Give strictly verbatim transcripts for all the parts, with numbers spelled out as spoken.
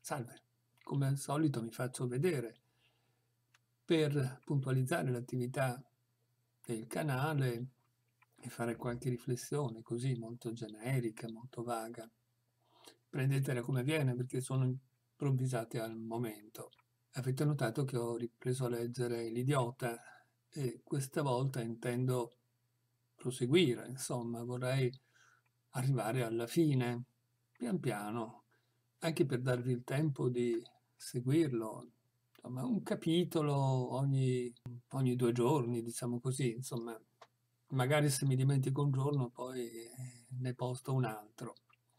Salve, come al solito mi faccio vedere per puntualizzare l'attività del canale e fare qualche riflessione così molto generica, molto vaga. Prendetela come viene perché sono improvvisate al momento. Avete notato che ho ripreso a leggere L'Idiota e questa volta intendo proseguire, insomma, vorrei arrivare alla fine, pian piano, anche per darvi il tempo di seguirlo. Insomma, un capitolo ogni, ogni due giorni, diciamo così, insomma, magari se mi dimentico un giorno poi eh, ne posto un altro.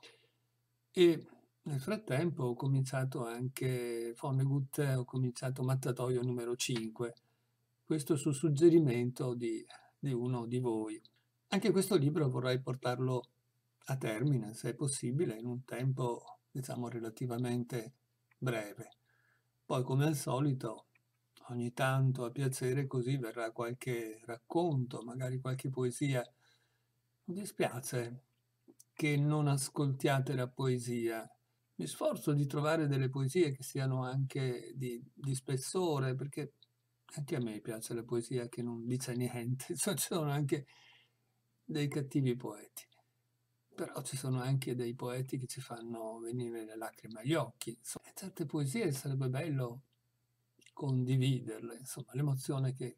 E nel frattempo ho cominciato anche Vonnegut, ho cominciato Mattatoio numero cinque, questo su suggerimento di, di uno di voi. Anche questo libro vorrei portarlo a termine, se è possibile, in un tempo, diciamo, relativamente breve. Poi, come al solito, ogni tanto a piacere così verrà qualche racconto, magari qualche poesia. Mi dispiace che non ascoltiate la poesia. Mi sforzo di trovare delle poesie che siano anche di, di spessore, perché anche a me piace la poesia che non dice niente. Ci sono anche dei cattivi poeti, però ci sono anche dei poeti che ci fanno venire le lacrime agli occhi. Insomma, certe poesie sarebbe bello condividerle, insomma, l'emozione che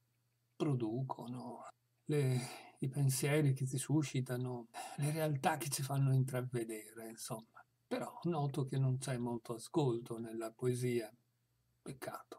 producono, le, i pensieri che ti suscitano, le realtà che ci fanno intravedere, insomma. Però noto che non c'è molto ascolto nella poesia, peccato.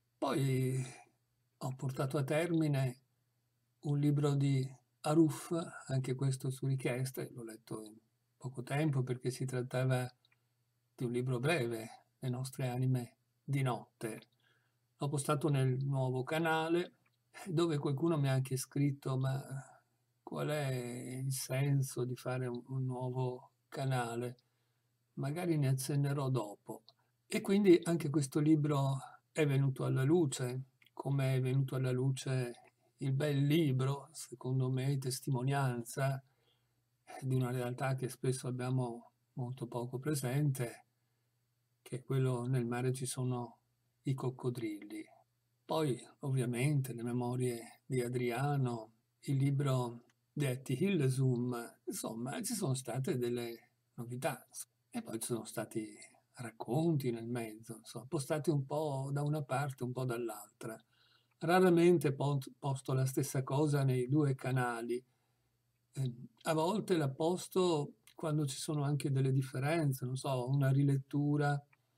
Poi ho portato a termine un libro di Aruf, anche questo su richiesta, l'ho letto in poco tempo perché si trattava di un libro breve, Le nostre anime di notte. L'ho postato nel nuovo canale dove qualcuno mi ha anche scritto ma qual è il senso di fare un, un nuovo canale? Magari ne accennerò dopo. E quindi anche questo libro è venuto alla luce, come è venuto alla luce il bel libro, secondo me, testimonianza di una realtà che spesso abbiamo molto poco presente, che è quello nel mare ci sono i coccodrilli. Poi, ovviamente, le memorie di Adriano, il libro di Etty Hillesum, insomma, ci sono state delle novità. E poi ci sono stati racconti nel mezzo, insomma, postati un po' da una parte, un po' dall'altra. Raramente posto la stessa cosa nei due canali. Eh, a volte la posto quando ci sono anche delle differenze, non so, una rilettura,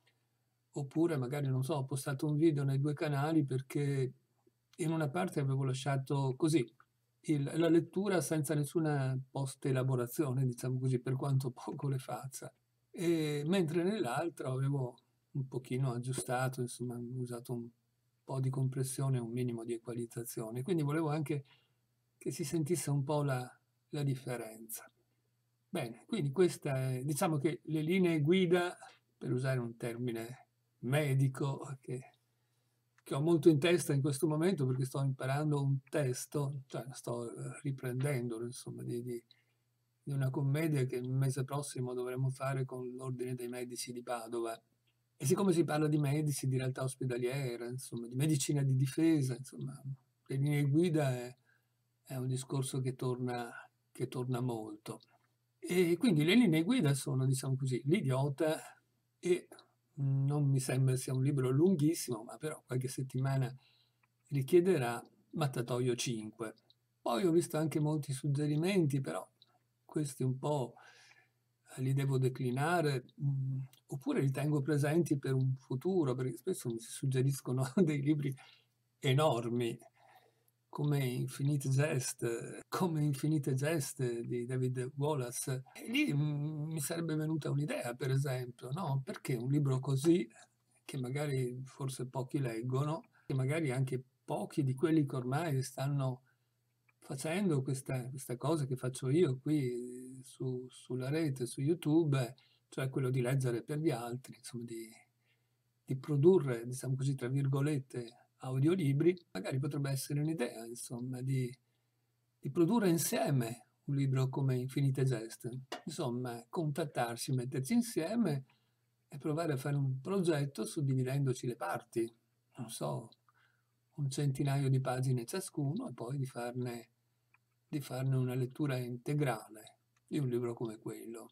oppure magari, non so, ho postato un video nei due canali perché in una parte avevo lasciato così il- la lettura senza nessuna post-elaborazione, diciamo così, per quanto poco le faccia. E mentre nell'altra avevo un pochino aggiustato, insomma, ho usato un po' di compressione e un minimo di equalizzazione. Quindi volevo anche che si sentisse un po' la, la differenza. Bene, quindi questa è, diciamo che le linee guida, per usare un termine medico che, che ho molto in testa in questo momento perché sto imparando un testo, cioè sto eh, riprendendolo, insomma, di, di- di una commedia che il mese prossimo dovremo fare con l'Ordine dei Medici di Padova. E siccome si parla di medici, di realtà ospedaliera, insomma, di medicina di difesa, insomma, le linee guida è, è un discorso che torna, che torna molto. E quindi le linee guida sono, diciamo così, L'idiota e non mi sembra sia un libro lunghissimo, ma però qualche settimana richiederà Mattatoio cinque. Poi ho visto anche molti suggerimenti, però questi un po' eh, li devo declinare, mh, oppure li tengo presenti per un futuro, perché spesso mi si suggeriscono dei libri enormi, come Infinite Jest, come Infinite Jest di David Wallace. E lì mh, mi sarebbe venuta un'idea, per esempio, no? Perché un libro così, che magari forse pochi leggono, che magari anche pochi di quelli che ormai stanno facendo questa, questa cosa che faccio io qui su- sulla rete, su YouTube, cioè quello di leggere per gli altri, insomma, di, di produrre, diciamo così, tra virgolette, audiolibri, magari potrebbe essere un'idea, insomma, di, di produrre insieme un libro come Infinite Jest. Insomma, contattarsi, metterci insieme e provare a fare un progetto suddividendoci le parti, non so, un centinaio di pagine ciascuno e poi di farne, di farne una lettura integrale di un libro come quello.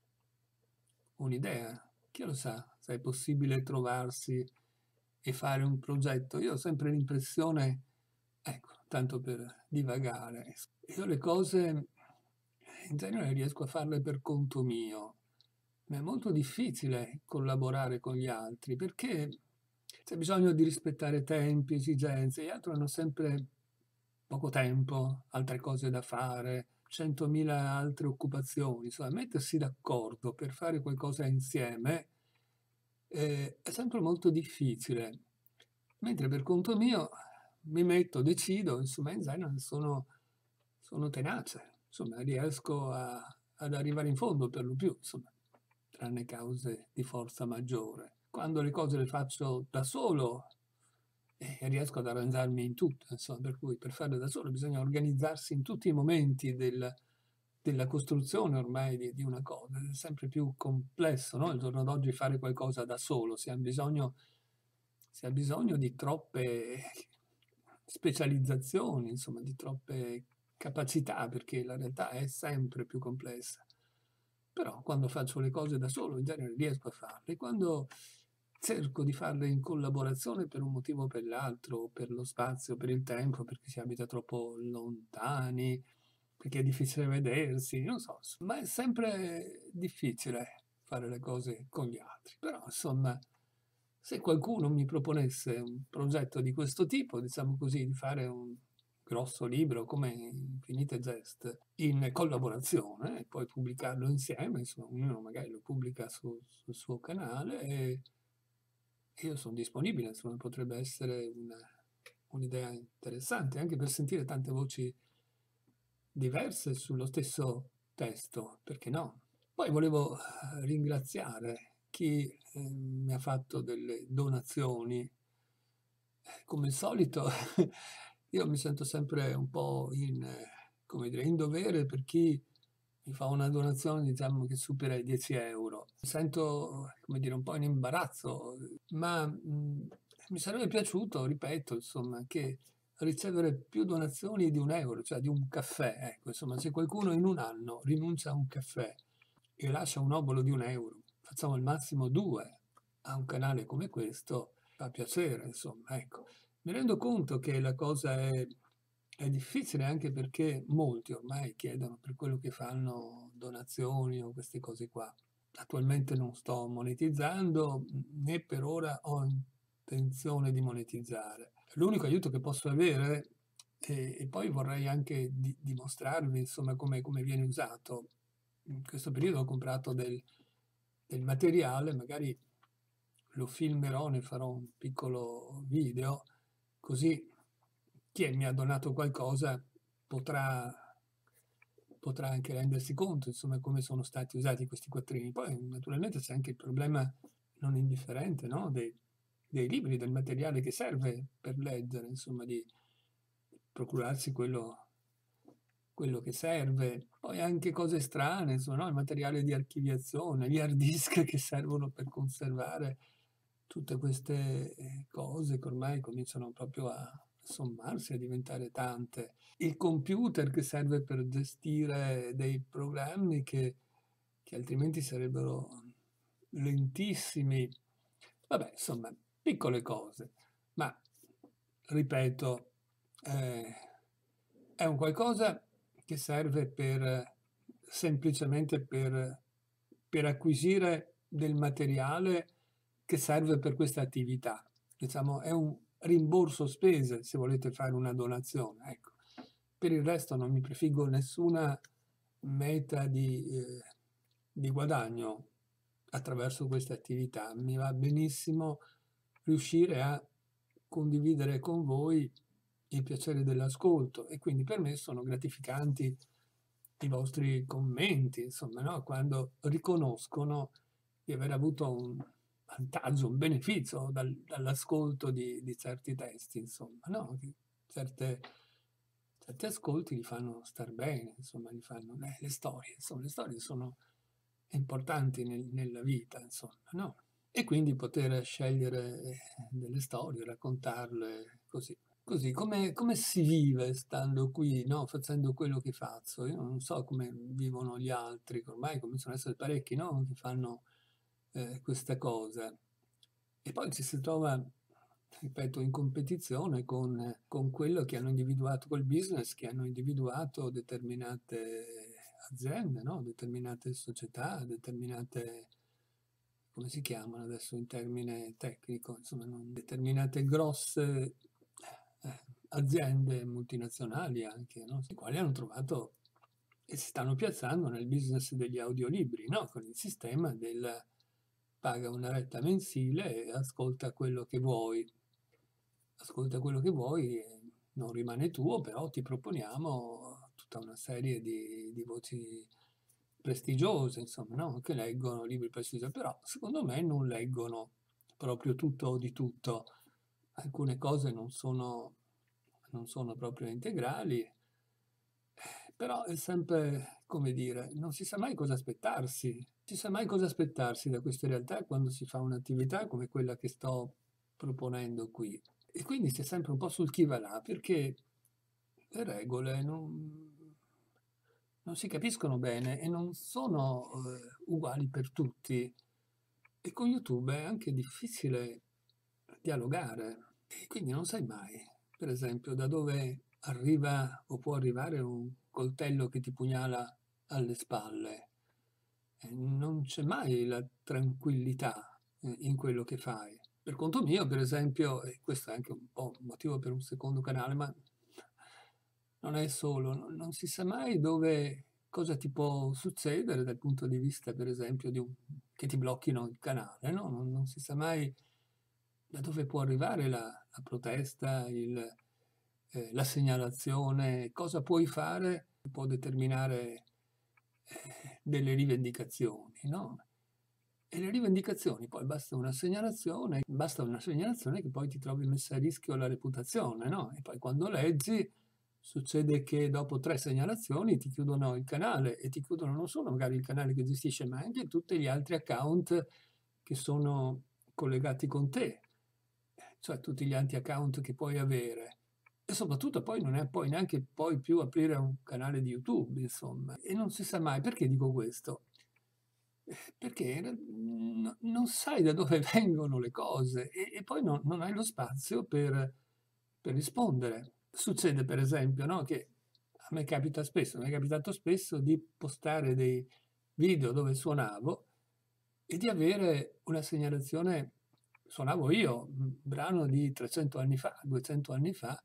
Un'idea, chi lo sa se è possibile trovarsi e fare un progetto. Io ho sempre l'impressione, ecco, tanto per divagare, io le cose in genere riesco a farle per conto mio, ma è molto difficile collaborare con gli altri perché c'è bisogno di rispettare tempi, esigenze, gli altri hanno sempre poco tempo, altre cose da fare, centomila altre occupazioni, insomma, mettersi d'accordo per fare qualcosa insieme eh, è sempre molto difficile, mentre per conto mio mi metto, decido, insomma, in genere sono, sono tenace, insomma, riesco a, ad arrivare in fondo per lo più, insomma, tranne cause di forza maggiore. Quando le cose le faccio da solo, eh, riesco ad arrangiarmi in tutto, insomma, per cui per farle da solo bisogna organizzarsi in tutti i momenti del, della costruzione ormai di, di una cosa, è sempre più complesso, no? Il giorno d'oggi fare qualcosa da solo, si ha bisogno, si ha bisogno di troppe specializzazioni, insomma, di troppe capacità, perché la realtà è sempre più complessa. Però quando faccio le cose da solo in genere riesco a farle, quando cerco di farle in collaborazione per un motivo o per l'altro, per lo spazio, per il tempo, perché si abita troppo lontani, perché è difficile vedersi, non so, ma è sempre difficile fare le cose con gli altri. Però, insomma, se qualcuno mi proponesse un progetto di questo tipo, diciamo così, di fare un grosso libro come Infinite Jest in collaborazione e poi pubblicarlo insieme, insomma, ognuno magari lo pubblica su, sul suo canale e io sono disponibile, insomma, potrebbe essere una, un'idea interessante anche per sentire tante voci diverse sullo stesso testo, perché no? Poi volevo eh, ringraziare chi eh, mi ha fatto delle donazioni. Eh, Come al solito, io mi sento sempre un po' in, eh, come dire, in dovere per chi mi fa una donazione, diciamo, che supera i dieci euro. Mi sento, come dire, un po' in imbarazzo, ma mh, mi sarebbe piaciuto, ripeto, insomma, che ricevere più donazioni di un euro, cioè di un caffè. Ecco, insomma, se qualcuno in un anno rinuncia a un caffè e lascia un obolo di un euro, facciamo al massimo due a un canale come questo, fa piacere, insomma, ecco. Mi rendo conto che la cosa è, è difficile anche perché molti ormai chiedono per quello che fanno donazioni o queste cose qua. Attualmente non sto monetizzando, né per ora ho intenzione di monetizzare. L'unico aiuto che posso avere, e, e poi vorrei anche di, dimostrarvi insomma come, come viene usato. In questo periodo ho comprato del, del materiale, magari lo filmerò, ne farò un piccolo video, così chi mi ha donato qualcosa potrà, potrà anche rendersi conto, insomma, come sono stati usati questi quattrini. Poi naturalmente c'è anche il problema non indifferente, no? dei, dei libri, del materiale che serve per leggere, insomma, di procurarsi quello, quello che serve. Poi anche cose strane, insomma, no? Il materiale di archiviazione, gli hard disk che servono per conservare tutte queste eh, cose che ormai cominciano proprio a sommarsi, a diventare tante. Il computer che serve per gestire dei programmi che, che altrimenti sarebbero lentissimi. Vabbè, insomma, piccole cose, ma ripeto, eh, è un qualcosa che serve per semplicemente per, per acquisire del materiale che serve per questa attività. Diciamo, è un rimborso spese se volete fare una donazione. Ecco. Per il resto non mi prefiggo nessuna meta di, eh, di guadagno attraverso queste attività. Mi va benissimo riuscire a condividere con voi il piacere dell'ascolto e quindi per me sono gratificanti i vostri commenti, insomma, no? Quando riconoscono di aver avuto un vantaggio, un beneficio dal, dall'ascolto di, di certi testi, insomma, no? Certe, certi ascolti li fanno star bene, insomma, li fanno eh, le storie, insomma, le storie sono importanti nel, nella vita, insomma, no? e quindi poter scegliere eh, delle storie, raccontarle così. Così, come come si vive stando qui, no, facendo quello che faccio? Io non so come vivono gli altri, che ormai cominciano ad essere parecchi, no, che fanno, ehm, questa cosa. E poi ci si trova, ripeto, in competizione con con quello che hanno individuato col business, che hanno individuato determinate aziende, no, determinate società, determinate come si chiamano adesso in termine tecnico, insomma, non determinate grosse, eh, aziende multinazionali anche, no, i quali hanno trovato e si stanno piazzando nel business degli audiolibri, no, con il sistema del paga una retta mensile e ascolta quello che vuoi. Ascolta quello che vuoi, e non rimane tuo, però ti proponiamo tutta una serie di, di voci prestigiose, insomma, no? Che leggono libri prestigiosi, però secondo me non leggono proprio tutto di tutto. Alcune cose non sono, non sono proprio integrali, però è sempre, come dire, non si sa mai cosa aspettarsi. Non si sa mai cosa aspettarsi da queste realtà quando si fa un'attività come quella che sto proponendo qui. E quindi si è sempre un po' sul chi va là, perché le regole non, non si capiscono bene e non sono eh, uguali per tutti. E con YouTube è anche difficile dialogare. E quindi non sai mai, per esempio, da dove arriva o può arrivare un coltello che ti pugnala alle spalle. E non c'è mai la tranquillità eh, in quello che fai. Per conto mio, per esempio, e questo è anche un po' un motivo per un secondo canale, ma non è solo, non, non si sa mai dove, cosa ti può succedere dal punto di vista, per esempio, di un, che ti blocchino il canale, no? Non, non si sa mai da dove può arrivare la, la protesta, il, eh, la segnalazione, cosa puoi fare che può determinare eh, delle rivendicazioni, no? E le rivendicazioni, poi basta una segnalazione, basta una segnalazione che poi ti trovi messa a rischio la reputazione, no? E poi quando leggi succede che dopo tre segnalazioni ti chiudono il canale e ti chiudono non solo magari il canale che gestisce, ma anche tutti gli altri account che sono collegati con te, cioè tutti gli altri account che puoi avere. E soprattutto poi non è poi neanche poi più aprire un canale di YouTube, insomma. E non si sa mai perché dico questo. Perché n- non sai da dove vengono le cose e, e poi non, non hai lo spazio per, per rispondere. Succede per esempio, no, che a me capita spesso, mi è capitato spesso di postare dei video dove suonavo e di avere una segnalazione, suonavo io, un brano di trecento anni fa, duecento anni fa,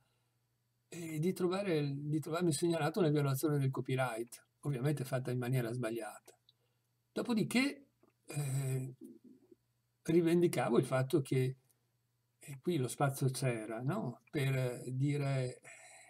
e di, trovare, di trovarmi segnalato una violazione del copyright, ovviamente fatta in maniera sbagliata. Dopodiché eh, rivendicavo il fatto che e qui lo spazio c'era, no? Per dire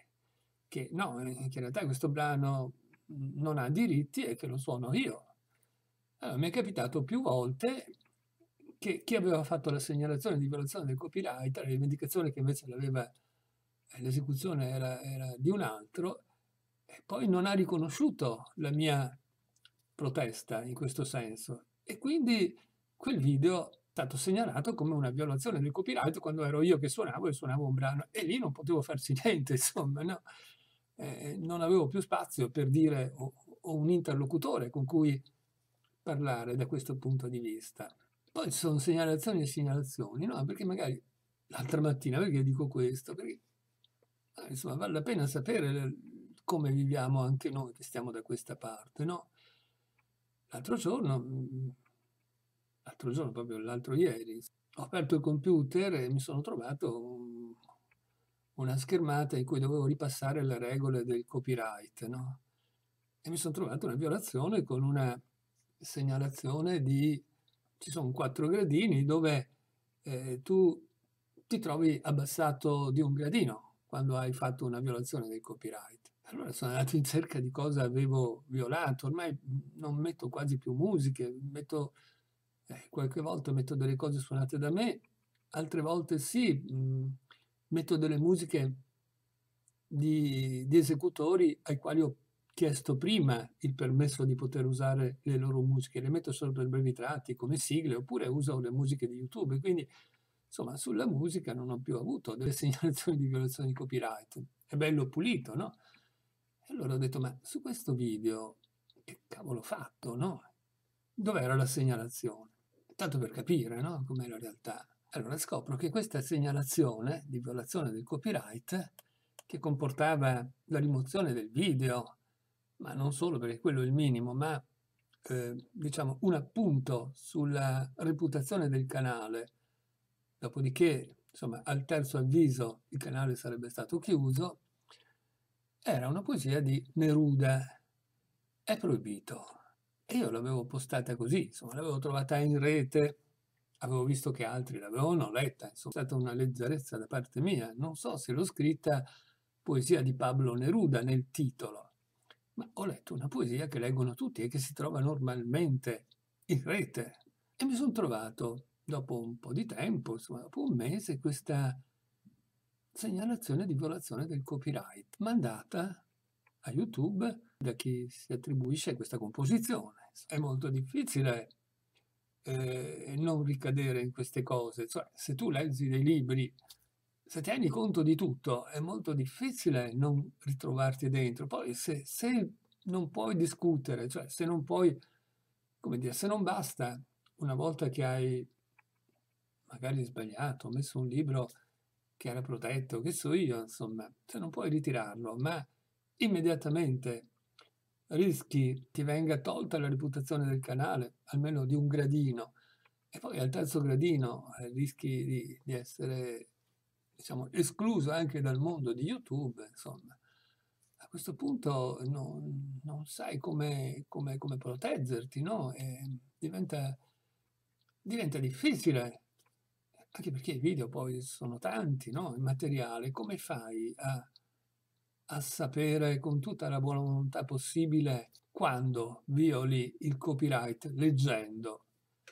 che no, eh, che in realtà questo brano non ha diritti e che lo suono io. Allora, mi è capitato più volte che chi aveva fatto la segnalazione di violazione del copyright, la rivendicazione che invece l'aveva, eh, l'esecuzione era, era di un altro, e poi non ha riconosciuto la mia protesta in questo senso. E quindi quel video è stato segnalato come una violazione del copyright quando ero io che suonavo e suonavo un brano e lì non potevo farci niente, insomma, no? Eh, non avevo più spazio per dire o, o un interlocutore con cui parlare da questo punto di vista. Poi ci sono segnalazioni e segnalazioni, no? Perché magari l'altra mattina, perché dico questo? Perché eh, insomma vale la pena sapere le- come viviamo anche noi che stiamo da questa parte, no? L'altro giorno, mm, l'altro giorno, proprio l'altro ieri, ho aperto il computer e mi sono trovato un- una schermata in cui dovevo ripassare le regole del copyright, no? E mi sono trovato una violazione con una segnalazione di, ci sono quattro gradini dove eh, tu ti trovi abbassato di un gradino quando hai fatto una violazione del copyright. Allora sono andato in cerca di cosa avevo violato, ormai non metto quasi più musiche, metto, eh, qualche volta metto delle cose suonate da me, altre volte sì, mh, metto delle musiche di, di esecutori ai quali ho chiesto prima il permesso di poter usare le loro musiche, le metto solo per brevi tratti come sigle, oppure uso le musiche di YouTube. Quindi, insomma, sulla musica non ho più avuto delle segnalazioni di violazione di copyright. È bello pulito, no? E allora ho detto: "Ma su questo video che cavolo ho fatto, no? Dov'era la segnalazione?" Tanto per capire, no, com'è la realtà. Allora scopro che questa segnalazione di violazione del copyright, che comportava la rimozione del video, ma non solo, perché quello è il minimo, ma eh, diciamo un appunto sulla reputazione del canale, dopodiché, insomma, al terzo avviso il canale sarebbe stato chiuso, era una poesia di Neruda. È proibito. E io l'avevo postata così, insomma, l'avevo trovata in rete, avevo visto che altri l'avevano letta, insomma, è stata una leggerezza da parte mia. Non so se l'ho scritta poesia di Pablo Neruda nel titolo, ma ho letto una poesia che leggono tutti e che si trova normalmente in rete. E mi sono trovato, dopo un po' di tempo, insomma, dopo un mese, questa segnalazione di violazione del copyright mandata a YouTube da chi si attribuisce questa composizione. È molto difficile eh, non ricadere in queste cose. Cioè, se tu leggi dei libri, se tieni conto di tutto, è molto difficile non ritrovarti dentro. Poi se, se non puoi discutere, cioè se non puoi, come dire, se non basta, una volta che hai magari sbagliato, messo un libro che era protetto, che so io, insomma, se non puoi ritirarlo, ma immediatamente rischi ti venga tolta la reputazione del canale, almeno di un gradino, e poi al terzo gradino eh, rischi di, di essere, diciamo, escluso anche dal mondo di YouTube, insomma. A questo punto non, non sai come, come, come proteggerti, no? E diventa, diventa difficile, anche perché i video poi sono tanti, no? Il materiale, come fai a a sapere con tutta la buona volontà possibile quando violi il copyright leggendo?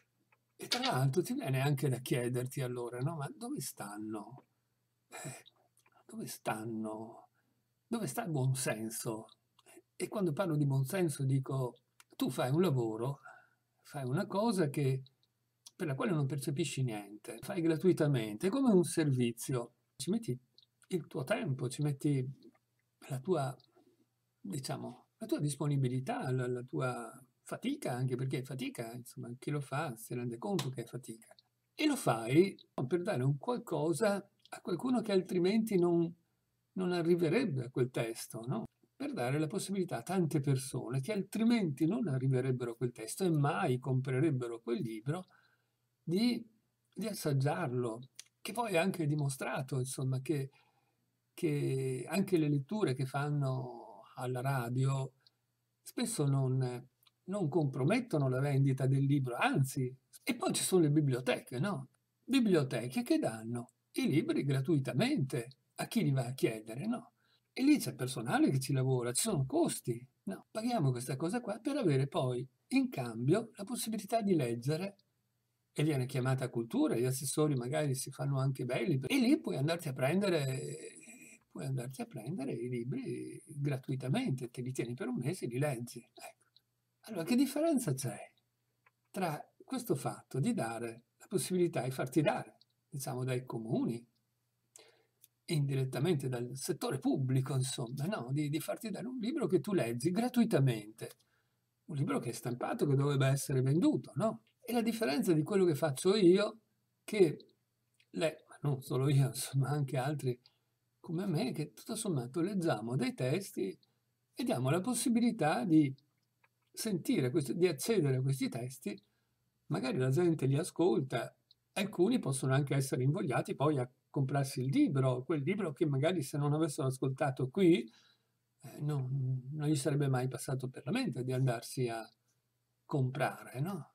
E tra l'altro ti viene anche da chiederti allora, no? Ma dove stanno? Eh, dove stanno? Dove sta il buon senso? E quando parlo di buon senso dico, tu fai un lavoro, fai una cosa che, per la quale non percepisci niente, fai gratuitamente, è come un servizio, ci metti il tuo tempo, ci metti la tua, diciamo, la tua disponibilità, la, la tua fatica, anche perché è fatica, insomma, chi lo fa si rende conto che è fatica. E lo fai per dare un qualcosa a qualcuno che altrimenti non, non arriverebbe a quel testo, no? Per dare la possibilità a tante persone che altrimenti non arriverebbero a quel testo e mai comprerebbero quel libro di, di assaggiarlo, che poi è anche dimostrato, insomma, che, che anche le letture che fanno alla radio spesso non, non compromettono la vendita del libro, anzi, e poi ci sono le biblioteche, no? Biblioteche che danno i libri gratuitamente a chi li va a chiedere, no? E lì c'è personale che ci lavora, ci sono costi, no? Paghiamo questa cosa qua per avere poi in cambio la possibilità di leggere, e viene chiamata cultura, gli assessori magari si fanno anche belli, e lì puoi andarti a prendere, puoi andarti a prendere i libri gratuitamente, te li tieni per un mese e li leggi. Ecco. Allora, che differenza c'è tra questo fatto di dare la possibilità di farti dare, diciamo, dai comuni, indirettamente dal settore pubblico, insomma, no? Di, di farti dare un libro che tu leggi gratuitamente, un libro che è stampato, che dovrebbe essere venduto, no? E la differenza di quello che faccio io, che lei, ma non solo io, insomma, anche altri come me, che tutto sommato leggiamo dei testi e diamo la possibilità di sentire, questi, di accedere a questi testi, magari la gente li ascolta, alcuni possono anche essere invogliati poi a comprarsi il libro, quel libro che magari se non avessero ascoltato qui eh, non, non gli sarebbe mai passato per la mente di andarsi a comprare, no?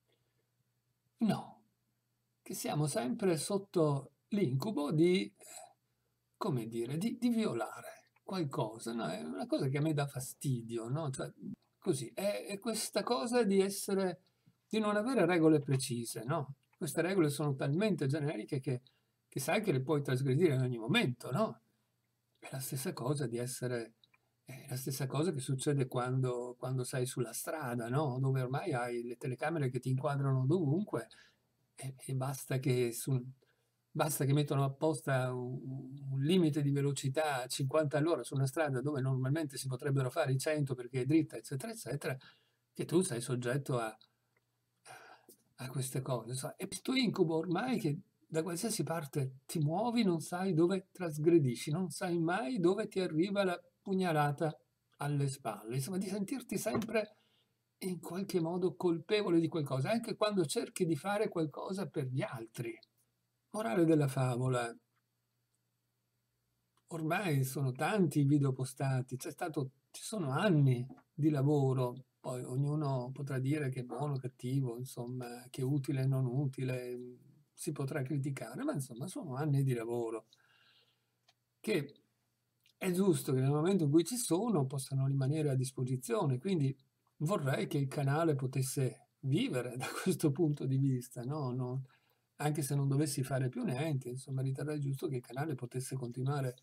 No, che siamo sempre sotto l'incubo di, come dire, di, di violare qualcosa, no? È una cosa che a me dà fastidio, no? Cioè, così, è, è questa cosa di essere, di non avere regole precise, no? Queste regole sono talmente generiche che, che sai che le puoi trasgredire in ogni momento, no? È la stessa cosa di essere È la stessa cosa che succede quando quando sei sulla strada, no, dove ormai hai le telecamere che ti inquadrano dovunque e e basta che sul basta che mettono apposta u u un limite di velocità a cinquanta all'ora su una strada dove normalmente si potrebbero fare i cento perché è dritta, eccetera, eccetera, che tu sei soggetto a a queste cose, so e questo incubo ormai che da qualsiasi parte ti muovi non sai dove trasgredisci, non sai mai dove ti arriva la pugnalata alle spalle, insomma di sentirti sempre in qualche modo colpevole di qualcosa, anche quando cerchi di fare qualcosa per gli altri. Morale della favola: ormai sono tanti i video postati, c'è stato ci sono anni di lavoro, poi ognuno potrà dire che è buono o cattivo, insomma, che è utile e non utile, mhmm, si potrà criticare, ma insomma sono anni di lavoro che è giusto che nel momento in cui ci sono possano rimanere a disposizione, quindi vorrei che il canale potesse vivere da questo punto di vista, no, no anche se non dovessi fare più niente, insomma riterrei giusto che il canale potesse continuare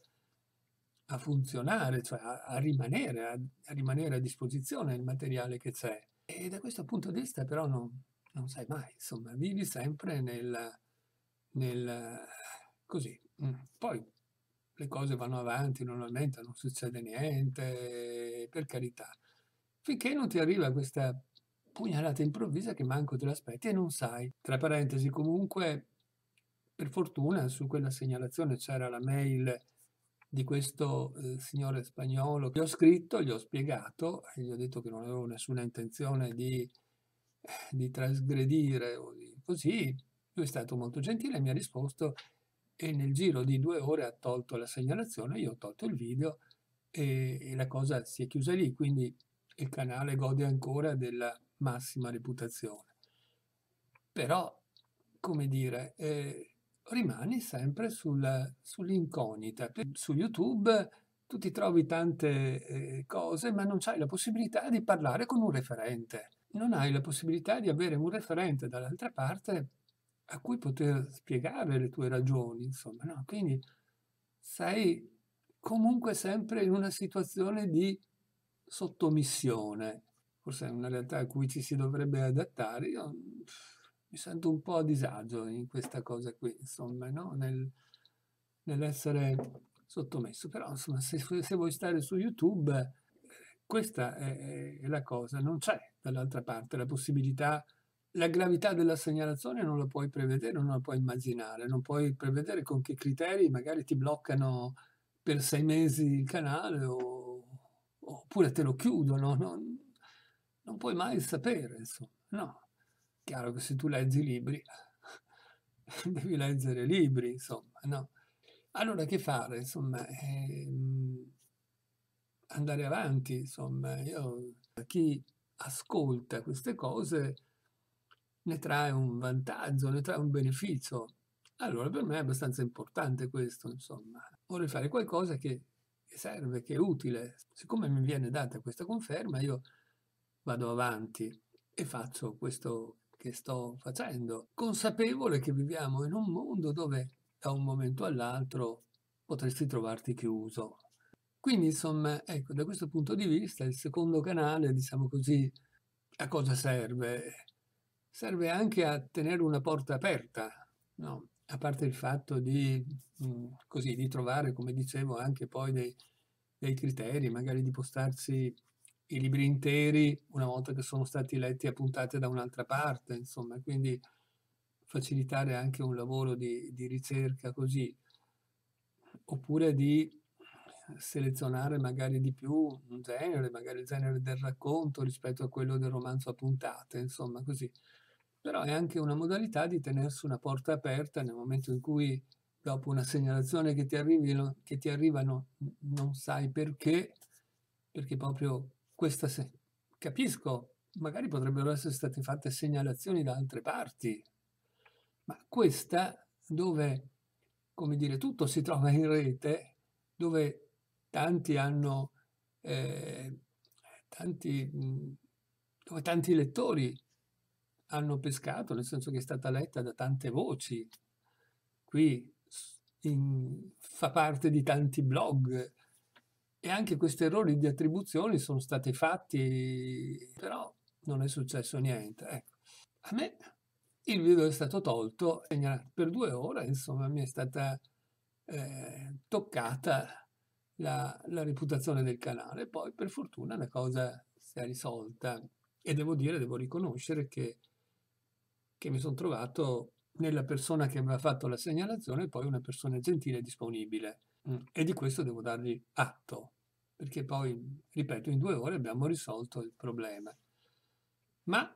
a funzionare, cioè a a rimanere a a rimanere a disposizione il materiale che c'è. E da questo punto di vista però non non sai mai, insomma, vivi sempre nel nel così, mh. Poi le cose vanno avanti normalmente, non succede niente, per carità. Finché non ti arriva questa pugnalata improvvisa che manco te l'aspetti e non sai. Tra parentesi, comunque, per fortuna su quella segnalazione c'era la mail di questo, ehm, signore spagnolo. Gli ho scritto, gli ho spiegato e gli ho detto che non avevo nessuna intenzione di di trasgredire o di così. Lui è stato molto gentile, mi ha risposto e nel giro di due ore ha tolto la segnalazione, io ho tolto il video e e la cosa si è chiusa lì, quindi il canale gode ancora della massima reputazione. Però, come dire, ehm, rimani sempre sul sull'incognita. P su YouTube tu ti trovi tante, ehm, cose, ma non c'hai la possibilità di parlare con un referente. Non hai la possibilità di avere un referente dall'altra parte a cui poter spiegare le tue ragioni, insomma, no, quindi sei comunque sempre in una situazione di sottomissione. Forse è una realtà a cui ci si dovrebbe adattare. Io, mhmm, mi sento un po' a disagio in questa cosa qui, insomma, no, nel nell'essere sottomesso. Però, insomma, se f se vuoi stare su YouTube, ehm, questa è è la cosa, non c'è dall'altra parte la possibilità la gravità della segnalazione non la puoi prevedere, non la puoi immaginare, non puoi prevedere con che criteri magari ti bloccano per sei mesi il canale o oppure te lo chiudono, non non puoi mai sapere insomma, no. Chiaro che se tu leggi libri, devi leggere libri insomma, no. Allora che fare? Insomma, ehm, andare avanti insomma. Io chi ascolta queste cose ne trae un vantaggio, ne trae un beneficio. Allora per me è abbastanza importante questo, insomma. Vorrei fare qualcosa che che serve, che è utile. Siccome mi viene data questa conferma, io vado avanti e faccio questo che sto facendo, consapevole che viviamo in un mondo dove da un momento all'altro potresti trovarti chiuso. Quindi insomma, ecco, da questo punto di vista il secondo canale, diciamo così, a cosa serve? Serve anche a tenere una porta aperta, no, a parte il fatto di, mhmm, così, di trovare, come dicevo, anche poi dei dei criteri, magari di postarsi i libri interi una volta che sono stati letti a puntate da un'altra parte, insomma, quindi facilitare anche un lavoro di di ricerca così. Oppure di selezionare magari di più un genere, magari il genere del racconto rispetto a quello del romanzo a puntate, insomma così. Però è anche una modalità di tenersi una porta aperta nel momento in cui dopo una segnalazione che ti arrivino che ti arrivano, n non sai perché, perché proprio questa se capisco, magari potrebbero essere state fatte segnalazioni da altre parti, ma questa dove, come dire, tutto si trova in rete, dove tanti hanno, ehm, tanti mhmm, dove tanti lettori hanno pescato, nel senso che è stata letta da tante voci. Qui s in fa parte di tanti blog, E anche questi errori di attribuzioni sono stati fatti, però non è successo niente, ecco. A me il video è stato tolto e gna per due ore, insomma, mi è stata, ehm, toccata la la reputazione del canale. Poi per fortuna la cosa si è risolta e devo dire, devo riconoscere che che mi son trovato nella persona che aveva fatto la segnalazione poi una persona gentile e disponibile. Mh, e di questo devo dargli atto, perché poi, ripeto, in due ore abbiamo risolto il problema. Ma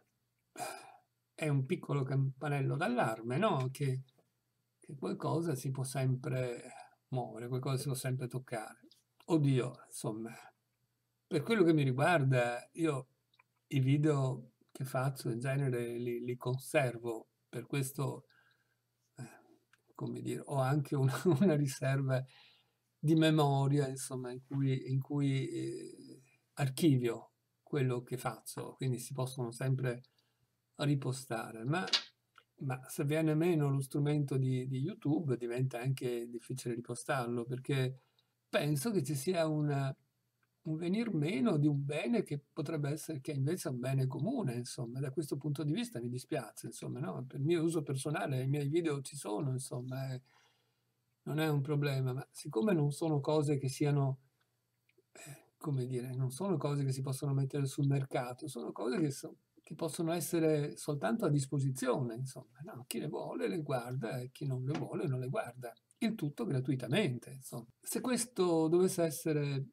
è un piccolo campanello d'allarme, no, che che qualcosa si può sempre muovere, qualcosa si può sempre toccare. Oddio, insomma, per quello che mi riguarda, io i video che faccio in genere li li conservo, per questo, eh, come dire, ho anche una una riserva di memoria, insomma, in cui in cui, ehm, archivio quello che faccio, quindi si possono sempre ripostare. Ma ma se viene meno lo strumento di di YouTube diventa anche difficile ripostarlo, perché penso che ci sia un un venir meno di un bene che potrebbe essere che invece è un bene comune, insomma. Da questo punto di vista mi dispiace, insomma, no, per mio uso personale i miei video ci sono, insomma, e non è un problema, ma siccome non sono cose che siano, eh, come dire, non sono cose che si possono mettere sul mercato, sono cose che so che possono essere soltanto a disposizione, insomma, no, chi le vuole le guarda e chi non le vuole non le guarda. Il tutto gratuitamente, insomma. Se questo dovesse essere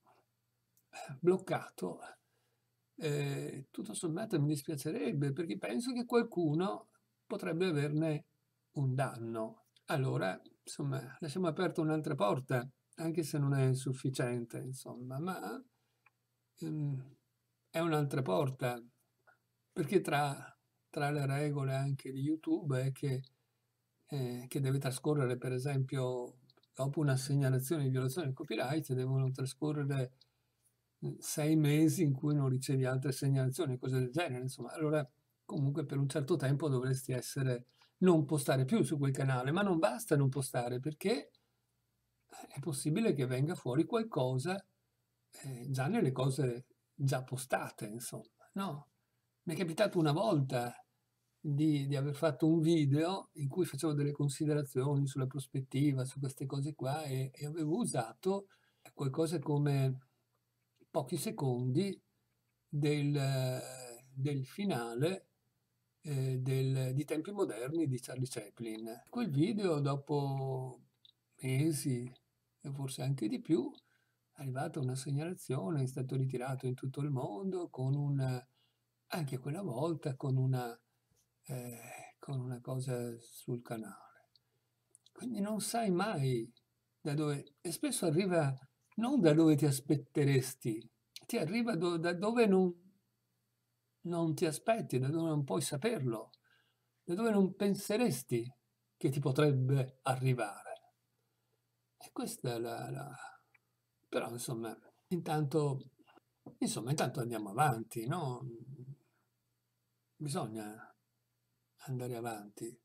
bloccato, ehm, tutto sommato mi dispiacerebbe, perché penso che qualcuno potrebbe averne un danno. Allora, insomma, lasciamo aperta un'altra porta, anche se non è sufficiente, insomma, ma, ehm, è un'altra porta, perché tra tra le regole anche di YouTube è che ehm, che deve trascorrere, per esempio, dopo una segnalazione di violazione del copyright, devono trascorrere, mhmm, sei mesi in cui non ricevi altre segnalazioni, cose del genere, insomma. Allora, comunque per un certo tempo dovresti essere non postare più su quel canale, ma non basta non postare, perché è possibile che venga fuori qualcosa, ehm, già nelle cose già postate, insomma, no? Mi è capitato una volta di di aver fatto un video in cui facevo delle considerazioni sulla prospettiva, su queste cose qua, e e avevo usato qualcosa come pochi secondi del del finale, ehm, del di Tempi moderni di Charlie Chaplin. Quel video dopo mesi, e forse anche di più, è arrivata una segnalazione, è stato ritirato in tutto il mondo con un anche quella volta con una ehm, con una cosa sul canale. Quindi non sai mai da dove e spesso arriva non da dove ti aspetteresti, ti arriva do da dove non non ti aspetti, da dove non puoi saperlo, da dove non penseresti che ti potrebbe arrivare. E questa è la la però insomma, intanto insomma intanto andiamo avanti, no, mhmm, bisogna andare avanti.